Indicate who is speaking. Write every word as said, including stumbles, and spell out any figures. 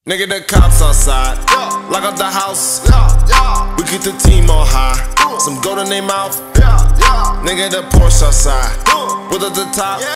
Speaker 1: Nigga, the cops outside.
Speaker 2: Yeah.
Speaker 1: Lock up the house.
Speaker 2: Yeah, yeah.
Speaker 1: We keep the team on high. Some gold in their mouth.
Speaker 2: Yeah, yeah.
Speaker 1: Nigga, the Porsche outside.
Speaker 2: Uh.
Speaker 1: Put up the top.
Speaker 2: Yeah.